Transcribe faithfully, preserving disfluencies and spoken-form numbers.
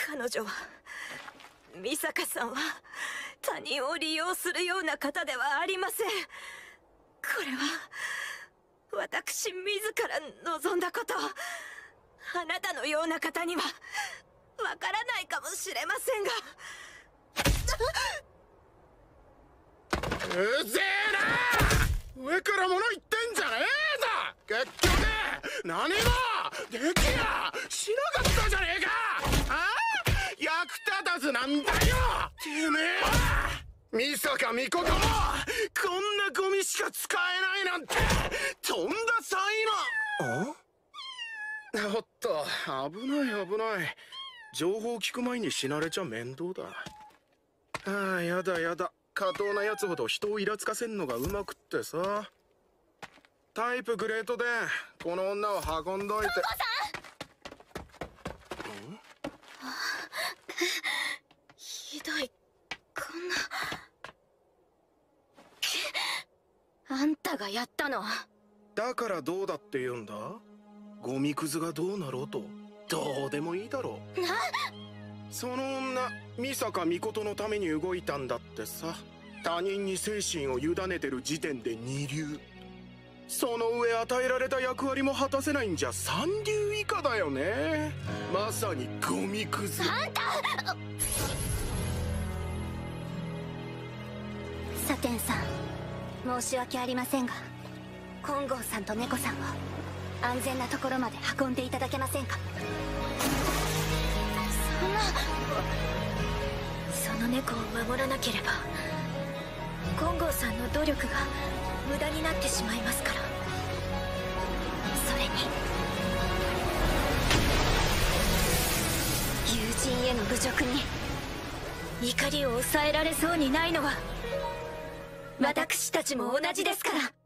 彼女は、美坂さんは他人を利用するような方ではありません。これは私自ら望んだこと。あなたのような方にはわからないかもしれませんが。 うぜえな。上から物言ってんじゃねえぞ。結局何もできやしなかったじゃねえか。ああ、役立たずなんだよてめえは。美坂美琴もこんなゴミしか使えないなんてとんだ才能。あおっと、危ない危ない。情報聞く前に死なれちゃ面倒だ。ああ、やだやだ。過当なやつほど人をイラつかせんのがうまくってさ。タイプグレートでこの女を運んどいて。 ひどい。こんな。あんたがやったの？ だからどうだって言うんだ。ゴミくずがどうなろうとどうでもいいだろう。 なその女美坂美琴のために動いたんだってさ。他人に精神を委ねてる時点で二流。その上与えられた役割も果たせないんじゃ三流以下だよね。まさにゴミくず。 あんた。サテンさん、申し訳ありませんが金剛さんと猫さんを安全なところまで運んでいただけませんか。そんな。その猫を守らなければ金剛さんの努力が無駄になってしまいますから。それに友人への侮辱に怒りを抑えられそうにないのは私たちも同じですから。